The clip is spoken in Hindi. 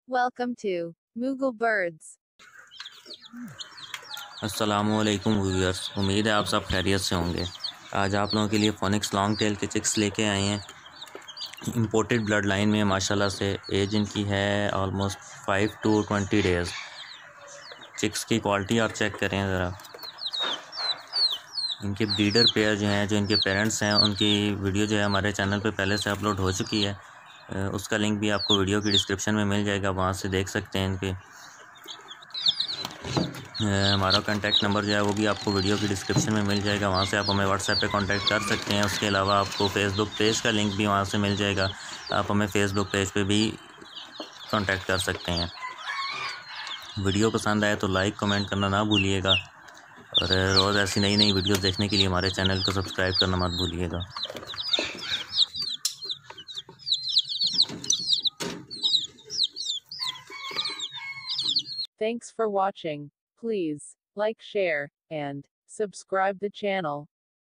Welcome to Mughal Birds. अस्सलामुअलैकुम व्यूअर्स, उम्मीद है आप सब खैरियत से होंगे। आज आप लोगों के लिए फोनिक्स लॉन्ग टेल के चिक्स लेके आए हैं। इंपोर्टेड ब्लड लाइन में माशाल्लाह से एज इनकी है ऑलमोस्ट 5 to 20 डेज़। चिक्स की क्वालिटी आप चेक करें ज़रा। इनके ब्रीडर पेयर जो हैं, जो इनके पेरेंट्स हैं, उनकी वीडियो जो है हमारे चैनल पे पहले से अपलोड हो चुकी है। उसका लिंक भी आपको वीडियो की डिस्क्रिप्शन में मिल जाएगा, वहाँ से देख सकते हैं इनके। हमारा कांटेक्ट नंबर जो है वो भी आपको वीडियो की डिस्क्रिप्शन में मिल जाएगा, वहाँ से आप हमें व्हाट्सएप पे कांटेक्ट कर सकते हैं। उसके अलावा आपको फेसबुक पेज का लिंक भी वहाँ से मिल जाएगा, आप हमें फेसबुक पेज पे भी कांटेक्ट कर सकते हैं। वीडियो पसंद आए तो लाइक कमेंट करना ना भूलिएगा, और रोज़ ऐसी नई नई वीडियोस देखने के लिए हमारे चैनल को सब्सक्राइब करना मत भूलिएगा। Thanks for watching. Please like, share, and subscribe the channel.